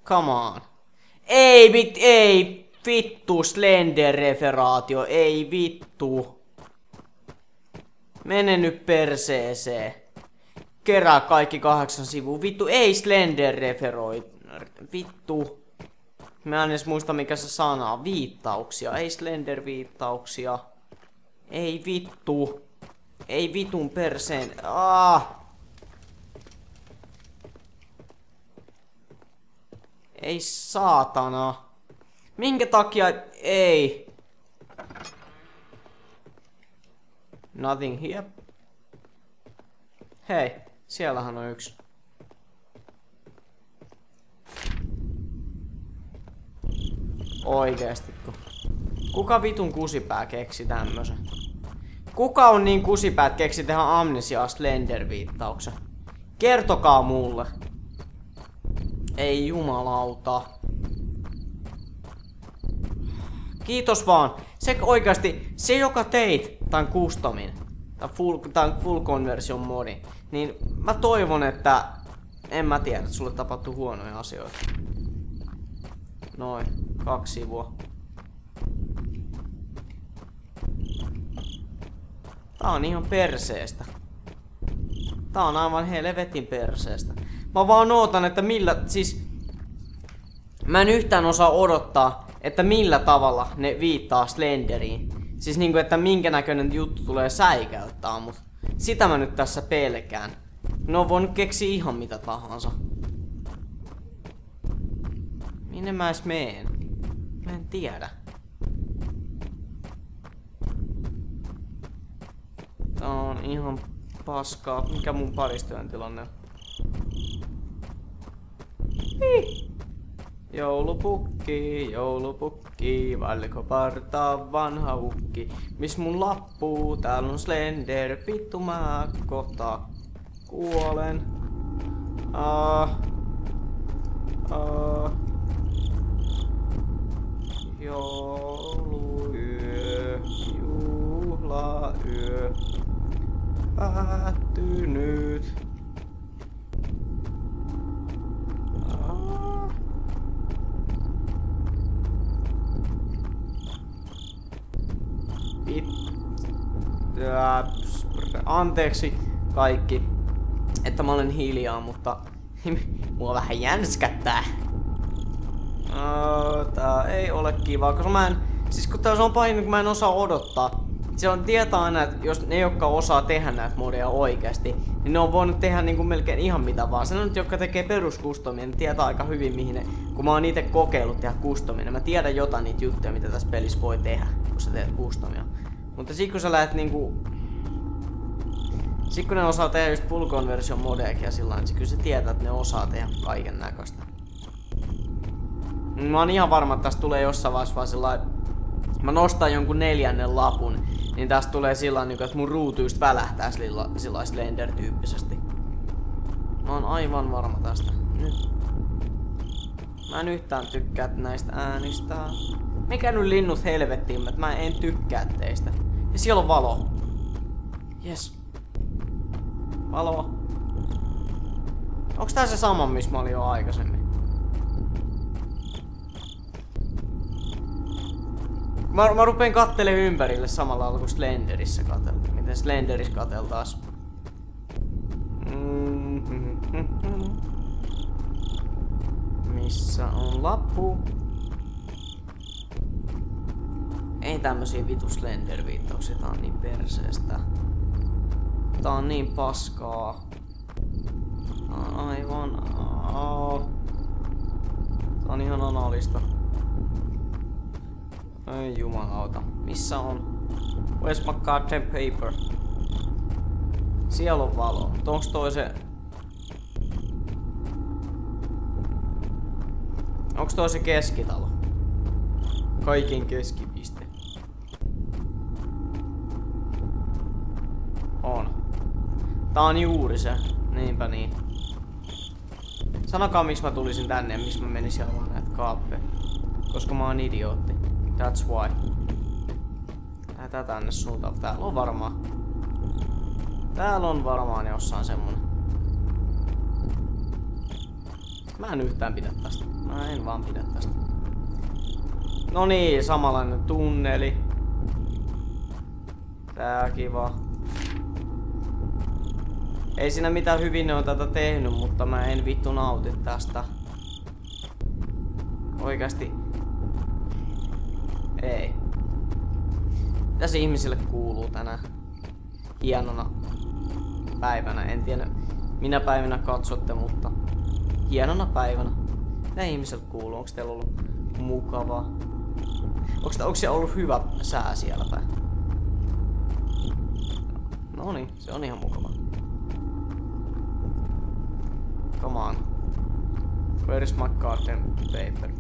Come on. Ei vittu Slender-referaatio, ei vittu. Mene nyt perseeseen. Kerää kaikki 8 sivua. Vittu, ei Slender-referoi. Vittu. Mä en edes muista mikä se sana on. Viittauksia, ei Slender-viittauksia. Ei vittu. Ei vitun perseen. Ei saatana. Minkä takia ei? Nothing here. Hei, siellähän on yksi. Oikeestiko? Kuka vitun kusipää keksi tämmösen? Kuka on niin kusipää, että keksi tehdä Amnesiaa Slender-viittauksen? Kertokaa mulle. Ei jumalauta. Kiitos vaan. Se oikeasti, se joka teit tän customin, tän full conversion modin, niin mä toivon, että en mä tiedä, että sulle tapahtuu huonoja asioita. Noin, 2 sivua. Tää on ihan perseestä. Tää on aivan helvetin perseestä. Mä vaan ootan, että mä en yhtään osaa odottaa, että millä tavalla ne viittaa Slenderiin. Siis niinku, että minkä näköinen juttu tulee säikäyttää, mut sitä mä nyt tässä pelkään. Ne on voinut keksiä ihan mitä tahansa. Minne mä edes meen? Mä en tiedä. Tää on ihan paskaa. Mikä mun paristyön tilanne on? Joulupukki, valko partaa vanha ukki. Mis mun lappuu, täällä on Slender, vittu mä kohta kuolen. Jouluyö, juhlayö, päättynyt. Anteeksi kaikki, että mä olen hiljaa, mutta mua vähän jänskättää. Tää ei ole kiva, koska kun tää on pahin, kun mä en osaa odottaa. Se on tietää aina, että jos ne, jotka osaa tehdä näitä modeja oikeasti, niin ne on voinut tehdä niinku melkein ihan mitä vaan. Se jotka tekee peruskustomia, ne tietää aika hyvin mihin ne, kun mä oon itse kokeillut tehdä kustomia, niin mä tiedän jotain niitä juttuja, mitä tässä pelissä voi tehdä, kun sä teet kustomia. Mutta sit kun sä lähet niinku... Sit kun ne osaa tehdä just full conversion modeekin ja sillain, niin kyllä se tietää, että ne osaa tehdä kaiken näköistä. Mä oon ihan varma, että tästä tulee jossain vaiheessa vaan sillain... Mä nostan jonkun 4. lapun, niin tästä tulee sillain, että mun ruutu just välähtää sillain Slender-tyyppisesti. Mä oon aivan varma tästä. Nyt. Mä en yhtään tykkää näistä äänistä. Mikä nyt linnut helvettiin, että mä en tykkää teistä. Ja siellä on valo. Yes. Valo. Onks tää se sama, missä mä olin jo aikaisemmin? Mä rupeen kattelemaan ympärille samalla lailla kuin Slenderissä katseltiin. Miten Slenderissä katseltaas? Missä on lappu? Ei tämmösiä vitu Slender-viittauksia, tää on niin perseestä. Tää on niin paskaa. Tää on aivan... Tää on ihan analista. Ei jumalauta. Missä on? Where's my goddamn paper? Siellä on valo. Mutta onks toi se... Onks toi se keskitalo? Kaiken keskipiste. On. Tää on juuri se. Niinpä niin. Sanokaa miksi mä tulisin tänne ja miksi mä menisin avaamaan näitä kaappeja. Koska mä oon idiootti. That's why. Lähetään tänne suuntaan. Täällä on varmaan. Täällä on varmaan jossain semmonen. Mä en yhtään pidä tästä. Mä en vaan pidä tästä. No niin, samanlainen tunneli. Tää kiva. Ei siinä mitään hyvin ne on tätä tehnyt, mutta mä en vittu nauti tästä. Oikeasti. Ei. Mitäs ihmisille kuuluu tänään? Hienona päivänä. En tiedä minä päivänä katsotte, mutta hienona päivänä. Mitä ihmisille kuuluu? Onko teillä ollut mukavaa? Onko se ollut hyvä sää siellä päin? No niin, se on ihan mukavaa. Come on. Where is my garden paper?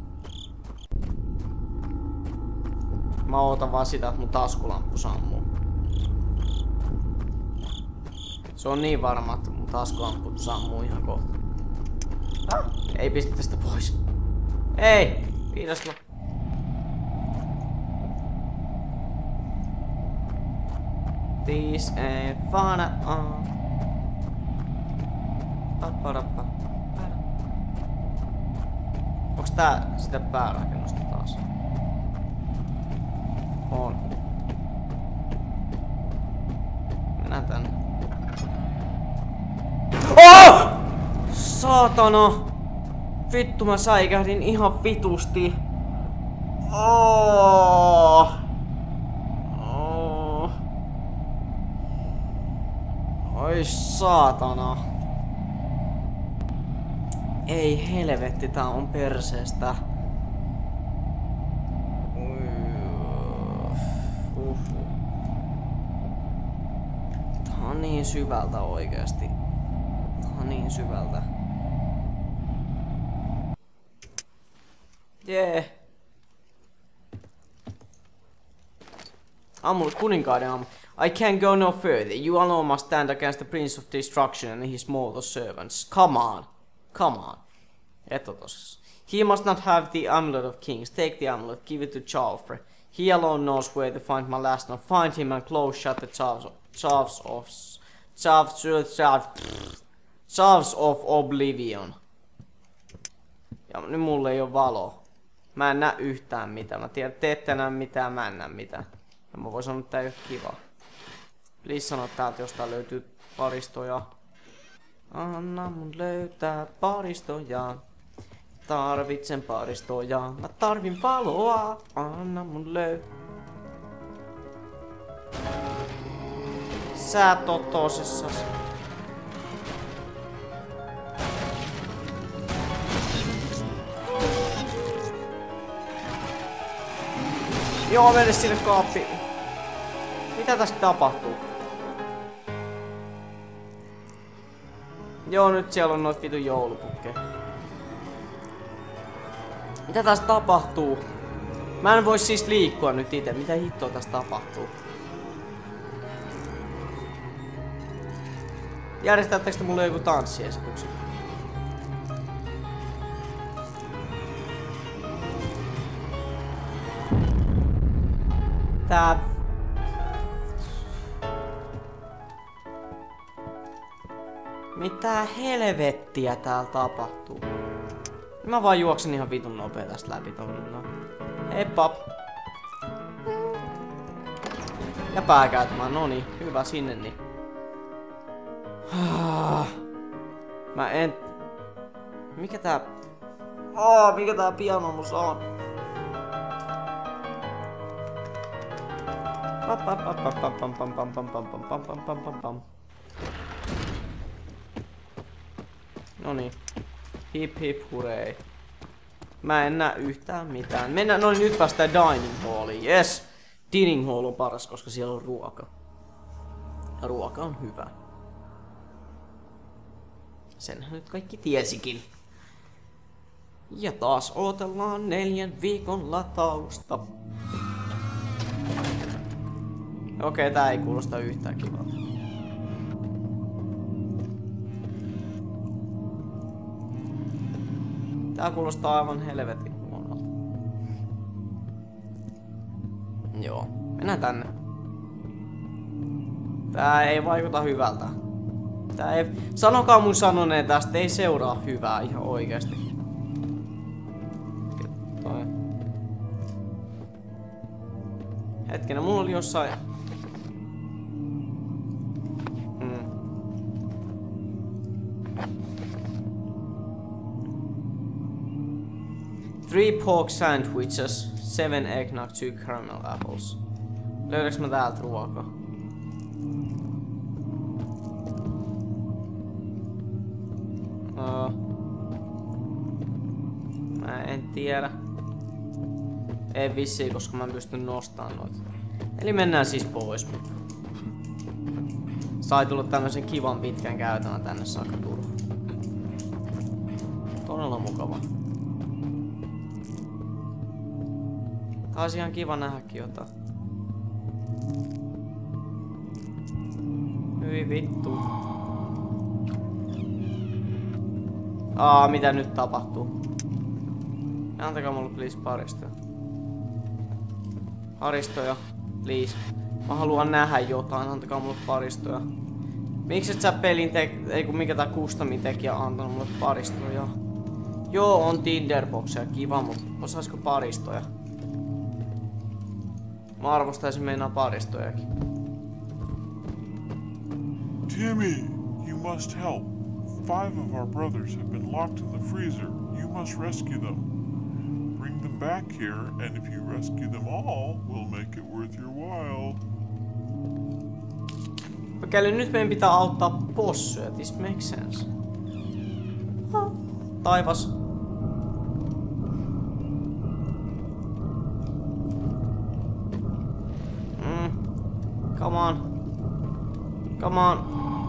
Mä ootan vaan sitä, että mun taskulamppu sammuu. Se on niin varma, että mun taskulamppu sammuu ihan kohta. Ei pistä tästä pois. Ei! Viides lappu. This ain't fun at all. Papparappa. Onks tää sitä päärakennusta taas? On. Mennään tänne. Oh! Saatana! Vittu mä säikähdin ihan vitusti. Oh! Oh! Oi saatana. Ei helvetti, tää on perseestä. Tää on niin syvältä oikeesti. Tää on niin syvältä. Jee. Amulet, kuninkaiden amu. I can't go no further. You alone must stand against the Prince of Destruction and his mortal servants. Come on. Come on. Et oo tosissaan. He must not have the Amulet of Kings. Take the amulet, give it to Joffrey. He alone knows where to find my last one. Find him and close shut the Chaves of Oblivion. Ja nyt mulla ei oo valo. Mä en näe yhtään mitään. Mä tiedän, te ette näe mitään, mä en näe mitään. Ja mä voin sanoa, että tää ei oo kiva. Please sano täältä, jostain löytyy paristoja. Anna mun löytää paristoja. Tarvitsen paristoja. Mä tarvin valoa. Anna mun Sä et oo tosissas. Joo, mene sinne kaappiin. Mitä tässä tapahtuu? Joo, nyt siellä on noit vitun joulupukkeja. Mitä tässä tapahtuu? Mä en voi siis liikkua nyt itse. Mitä hittoa tässä tapahtuu? Järjestättekö te mulle joku tanssiesityksen? Tää... Mitä helvettiä täällä tapahtuu? Mä vaan juoksen ihan vitun nopea tästä läpi tonne. No. Heippa! Ja pääkäytämään, no niin, hyvä sinne niin. Mä en... Mikä tää... mikä tää pianomusa on? Noniin. Hip hip hurei. Mä en näe yhtään mitään. Mennään, no niin, nyt päästään dining halliin. Yes! Dining hall on paras, koska siellä on ruoka. Ja ruoka on hyvä. Senhän nyt kaikki tiesikin. Ja taas odotellaan 4 viikon latausta. Okei, tää ei kuulosta yhtään kivalta. Tää kuulostaa aivan helvetin huonolta. Joo, mennään tänne. Tää ei vaikuta hyvältä. Tää ei... Sanokaa mun sanoneen tästä, ei seuraa hyvää ihan oikeesti. Toi. Hetkinen, mulla oli jossain... 3 pork sandwiches, 7 eggnog, 2 caramel apples. Löydäks mä täältä ruokaa? Mä en tiedä. Ei vissiin, koska mä en pysty nostamaan noita. Eli mennään siis pois. Sai tulla tämmösen kivan pitkän käytävän tänne saakka Turkuun. Todella mukava. Taas ihan kiva nähdäkin jotain. Hyi vittu. Mitä nyt tapahtuu? Antakaa mulle please paristoja. Paristoja, please. Mä haluan nähdä jotain, antakaa mulle paristoja. Miksi et sä pelin mikä tää customin tekijä antanut mulle paristoja? Joo, on Tinderboxia, kiva, mut osaisko paristoja? Mä arvostaisin meinaa paristojakin. Timmy, you must help. 5 of our brothers have been locked in the freezer. You must rescue them. Bring them back here, and if you rescue them all, we'll make it worth your while. Okei, nyt meidän pitää auttaa possuja. This makes sense. Taivas. Come on. Come on.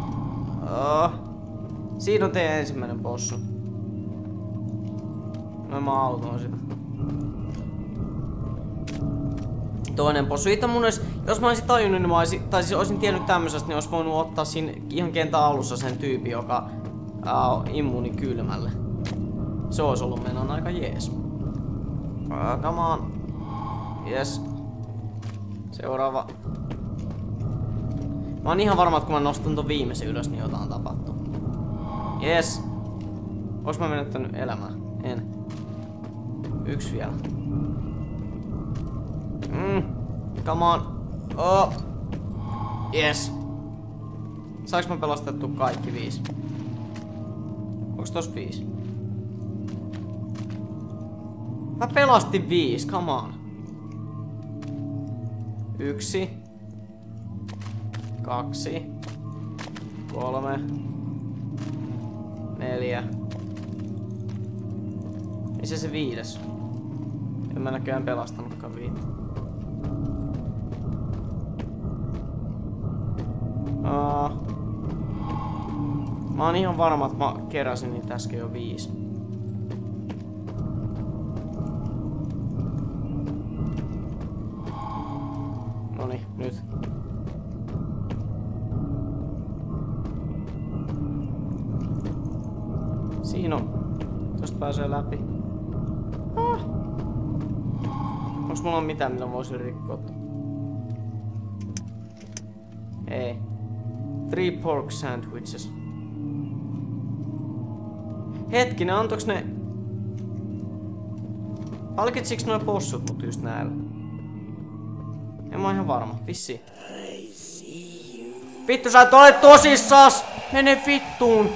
Siinä on teidän ensimmäinen possu. No mä autoin sitä. Toinen possu. Itse mun olisi, jos mä olisin tajunnut, niin olisin tiennyt tämmöisestä, niin olisi voinut ottaa siinä ihan kentän alussa sen tyypin, joka on immuuni kylmälle. Se olisi ollut meidän aika jees. Come on. Yes. Seuraava. Mä oon ihan varma, että kun mä nostan ton viimeisen ylös, niin jotain tapahtuu. Yes. Ois mä menettänyt elämää? En. Yksi vielä. Come on. Yes. Saanko mä pelastettu kaikki 5? Onks tos 5? Mä pelastin 5, come on. 1. 2. 3. 4. Missä se 5? En mä näköjään pelastanutkaan 5. Mä oon ihan varma, että mä keräsin niitä äsken jo 5. Noniin, nyt. Siinä on. Tosta pääsee läpi. Onks mulla mitään, millä voisin rikkoa? Ei. 3 pork sandwiches. Hetkinen, antoiks ne... Palkitsiks noi possut mut just näillä? En mä oon ihan varma, vissi. Vittu, sä et ole tosissas! Mene vittuun!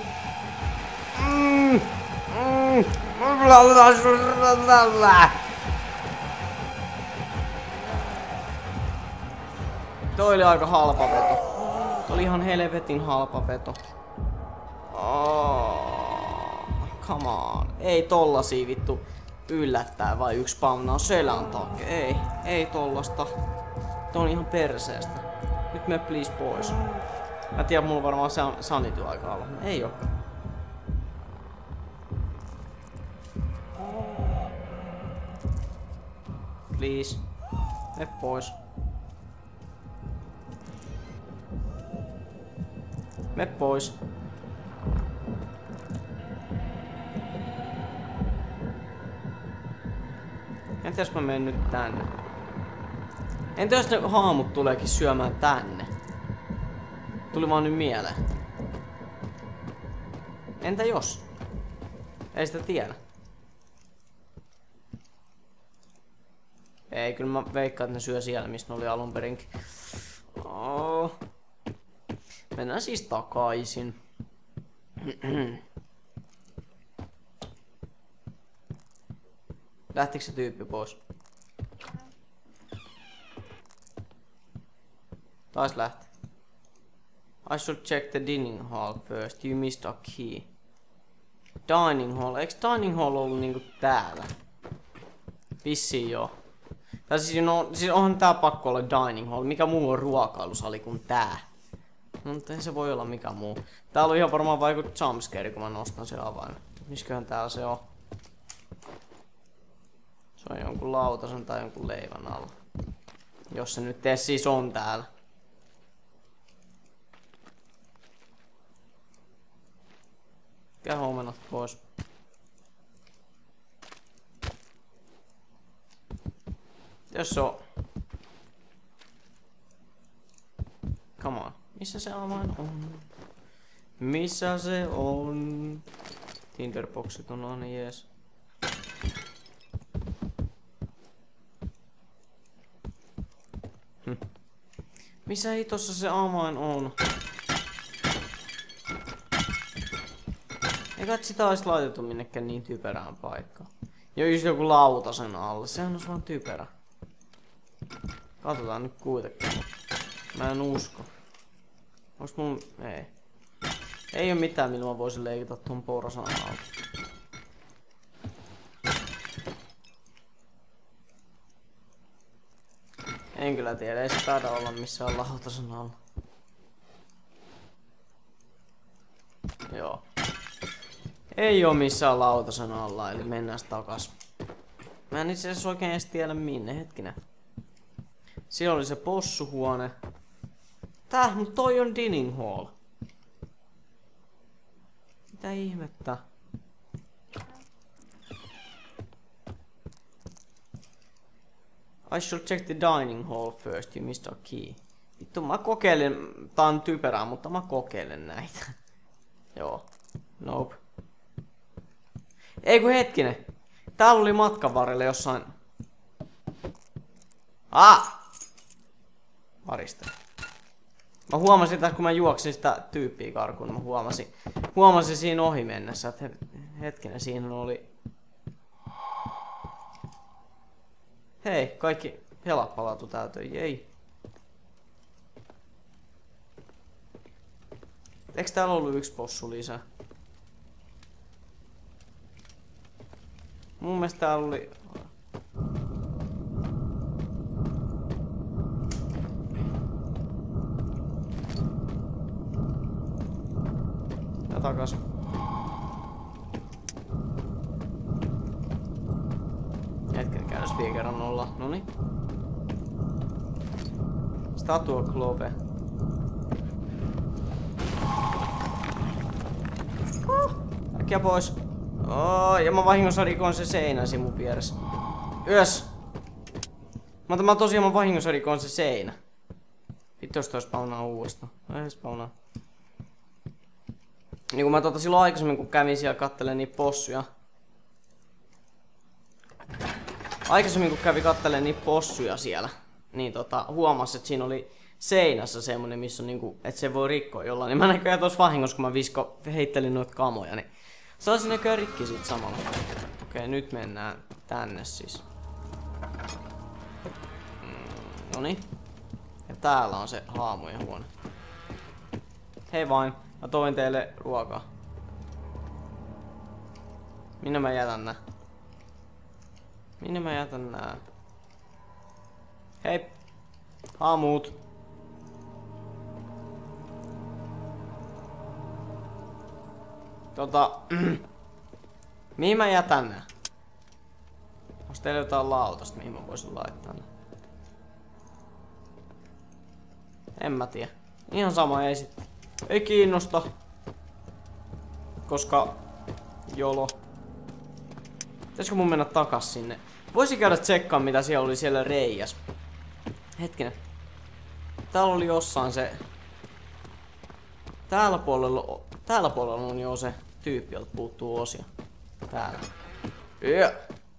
Toi oli aika halpa veto. Toi oli ihan helvetin halpa veto. Come on. Ei tollasia vittu yllättää vai yksi spawnaa selän takia. Ei tollasta. Toi on ihan perseestä. Nyt mene please pois. Mä tiedän, mulla varmaan sanity aika alla. Ei oo. Please. Mene pois. Mene pois. Entä jos mä menen nyt tänne? Entä jos ne haamut tuleekin syömään tänne? Tuli vaan nyt mieleen. Entä jos? Ei sitä tiedä. Ei, kyllä mä veikkaan, että ne syö siellä, missä ne oli alun perinkin. Oh. Mennään siis takaisin. Lähtikö se tyyppi pois? Taas lähti. I should check the dining hall first. You missed a key. Dining hall. Eiks dining hall ollut niinku täällä? Vissiin joo. Tai siis, no, siis onhan tää pakko olla dining hall. Mikä muu on ruokailusali kuin tää? No, mutta ei se voi olla mikä muu. Täällä on ihan varmaan vaikut jumpscare, kun mä nostan sen avaimen. Misköhän täällä se on? Se on jonkun lautasen tai jonkun leivän alla. Jos se nyt edes siis on täällä. Käy omenat pois. Jos se on... Come on. Missä se avain on? Missä se on? Tinderboxit on aina jees. Missä hitossa se avain on? Eikä sitä olisi laitettu minnekään niin typerään paikkaan. Ja just joku lautasen alle, sehän on vaan typerä. Katsotaan nyt kuitenkin. Mä en usko. Onks mun... Ei. Ei oo mitään, millä mä voisin leikata tuon porsan alta. En kyllä tiedä, ei se taida olla missään lautasen alla. Joo. Ei oo missään lautasen alla, eli mennään takas. Mä en itse asiassa oikein edes tiedä minne, hetkinen. Siellä oli se possuhuone. Tää, mut toi on dining hall. Mitä ihmettä? I should check the dining hall first, you missed a key. Vittu, mä kokeilen, tää on typerää, mutta mä kokeilen näitä. Joo. Nope. Ei kun hetkinen. Täällä oli matkan varrella jossain... Varista. Mä huomasin, että kun mä juoksin sitä tyyppiä karkuun, mä huomasin siinä ohi mennessä, että hetkinen, siinä oli... Hei, kaikki helat palautu täältä, jei. Eiks täällä ollut yksi possu lisää? Mun mielestä täällä oli... Ja takas. Hetken käydäs vielä kerran nolla. Noniin. Statua Clove. Äkkiä pois. Ja mä vahingossa rikoin se seinä siinä mun vieressä. Yös! Mä vahingossa rikoin se seinä. Vittu jos toi spawnaa uudestaan. Ei spawnaa. Niin kun mä silloin aikaisemmin kun kävin siellä kattelemaan niitä possuja. Siellä, niin huomasin, että siinä oli seinässä semmonen, missä on niinku, että se voi rikkoa jollain. Niin mä näköjään tuossa vahingossa, kun mä heittelin noita kamoja, niin saisin näköjään rikki siitä samalla. Okei, nyt mennään tänne siis. Noniin. Ja täällä on se haamujen huone. Hei vain, mä toin teille ruokaa. Minne mä jätän nää? Hei! Haamut! Mihin mä jätän nää? Onks teillä jotain lautasta, mihin mä voisin laittaa nää? En mä tiedä. Ihan sama ei sit. Ei kiinnosta. Koska... Jolo. Pitäisikö mun mennä takas sinne? Voisin käydä tsekkaan mitä siellä oli siellä reijäs. Hetkinen. Täällä oli jossain se... Täällä puolella on jo se tyyppi, jolta puuttuu osia. Täällä. Yeah.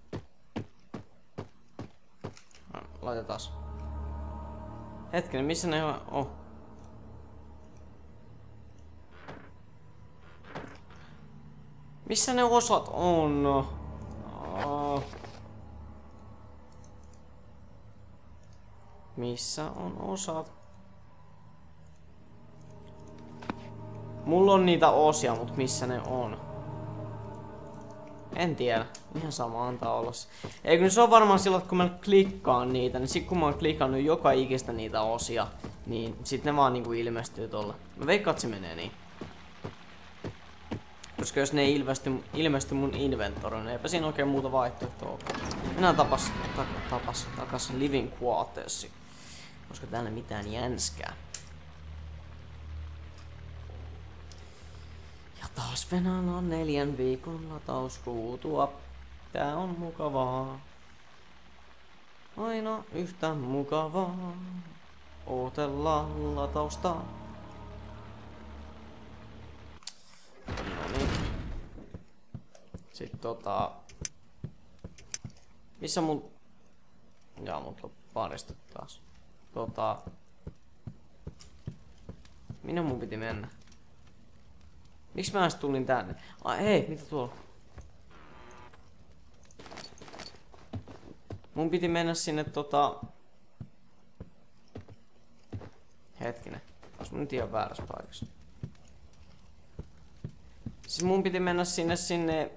Laitetaas. Hetkinen, missä ne on? Missä ne osat on? Missä on osat? Mulla on niitä osia, mut missä ne on? En tiedä. Ihan sama antaa olla. Eikö se on varmaan sillä, että kun mä klikkaan niitä, niin sit kun mä oon klikannut joka ikistä niitä osia, niin sit ne vaan niinku ilmestyy tolle. Mä veikkaan, että se menee niin. Koska jos ne ei ilmesty mun inventoriin, niin eipä siinä oikein muuta vaihtoehtoa ole. Mennään takas living quartersiin. Koska täällä mitään jänskää. Ja taas venaan 4 viikon latausruutua. Tää on mukavaa. Aina yhtä mukavaa. Ootella latausta. Noniin. Sitten missä mun... Jaa, mut on paristot taas. Minne mun piti mennä? Miksi mä edes tulin tänne? Ai hei, mitä tuolla? Mun piti mennä sinne Hetkinen. Ois mä nyt ihan väärässä paikassa. Siis mun piti mennä sinne...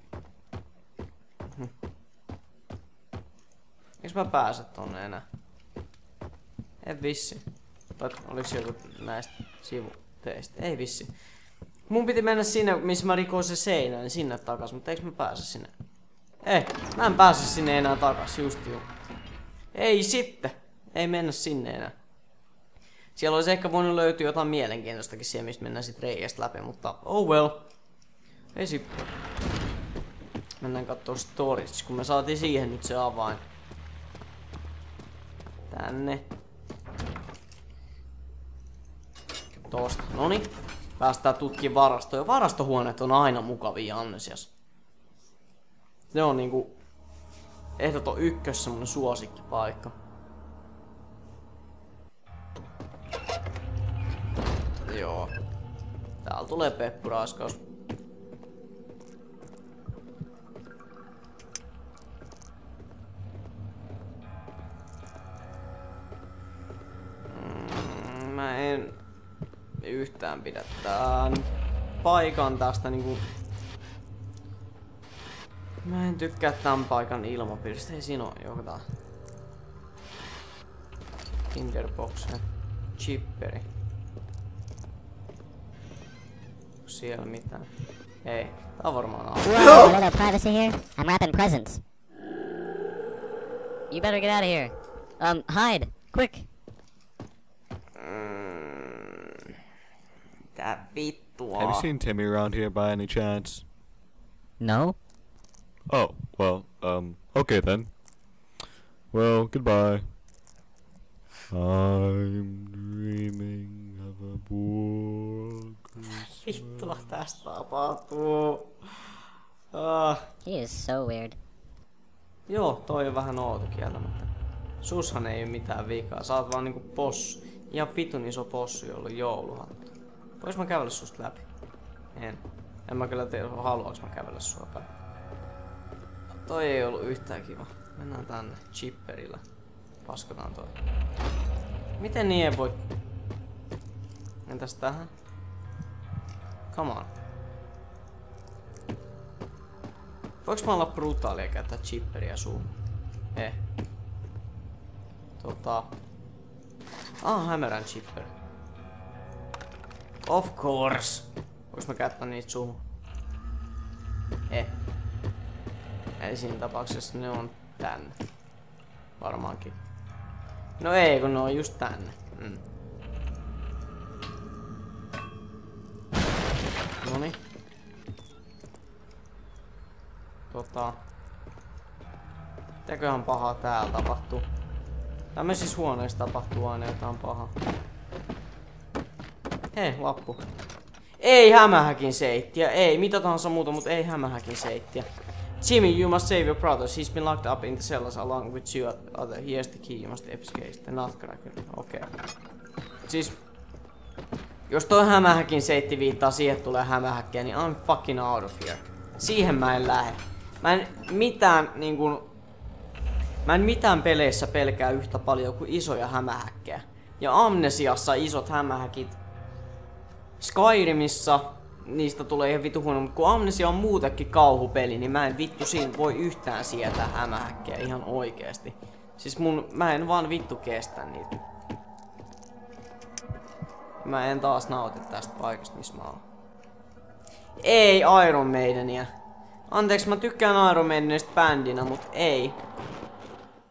Eiks mä pääse tonne enää? En vissi. Tai oliks joku näistä sivuteistä? Ei vissi. Mun piti mennä sinne, missä mä rikoin se seinä, niin sinne takas, mutta eiks mä pääse sinne? Ei, mä en pääse sinne enää takas, just juu. Ei sitten. Ei mennä sinne enää. Siellä olisi ehkä voinut löytyä jotain mielenkiintoistakin siellä, mistä mennään sit reiästä läpi, mutta oh well. Ei sitten. Mennään kattoo storage, kun me saatiin siihen nyt se avain. Tänne. Tosta. Noniin. Päästään tutkimaan varastoja. Varastohuoneet on aina mukavia Amnesiassa. Ne on niinku ehdoton ykkös semmonen suosikkipaikka. Joo. Täällä tulee peppuraskaus. Mä en yhtään pidä tän paikan tästä niinku... Mä en tykkää tän paikan ilmapiiristä. Ei siinä oo jotain. Tinderbox. Chipperi. Onko siellä mitään? Ei. Tää on varmaan auto. Whoa, a little privacy here? I'm wrapping presents. You better get out of here. Hide. Quick. Tää vittua. Have you seen Timmy around here by any chance? No? Oh, well, okay then. Well, goodbye. I'm dreaming of a poor Christmas. Vittua tästä tapahtuu. He is so weird. Joo, toi on vähän outo kieltämättä. Sushan ei oo mitään vikaa. Sä oot vaan niinku possu. Ihan vitun iso possu, jolla on jouluhattu. Vois mä kävellä susta läpi? En mä kyllä tiedä, haluaks mä kävellä sua päin. Toi ei ollut yhtään kiva. Mennään tänne chipperillä. Paskataan toi. Miten niin ei voi... Entäs tähän? Come on. Voinko mä olla brutaalia käyttää chipperiä suuhun? Hämärän chipper. Of course. Voinko mä käyttää niitä suuhun? Eli siinä tapauksessa ne on tänne. Varmaankin. No ei, kun ne on just tänne. Noniin. Mitäköhän pahaa täällä tapahtuu? Tämmöisissä huoneissa tapahtuu aina jotain pahaa. Hei, lappu. Ei hämähäkin seittiä. Ei mitä tahansa muuta, mutta ei hämähäkin seittiä. Jimmy, you must save your brothers. He's been locked up in the cells along with you other. Here's the key. You must escape the nutcracker. Okei. Siis... Jos toi hämähäkin seitti viittaa siihen, että tulee hämähäkkiä, niin I'm fucking out of here. Siihen mä en lähde. Mä en mitään peleissä pelkää yhtä paljon kuin isoja hämähäkkejä. Ja Amnesiassa isot hämähäkit. Skyrimissa niistä tulee ihan vitu huono, mutta kun Amnesia on muutenkin kauhupeli, niin mä en vittu siinä voi yhtään sietää hämähäkkejä ihan oikeesti. Siis mä en vaan vittu kestä niitä. Mä en taas nauti tästä paikasta, missä mä oon. Ei Iron Maidenia. Anteeksi, mä tykkään Iron Maidenista bändinä, mut ei.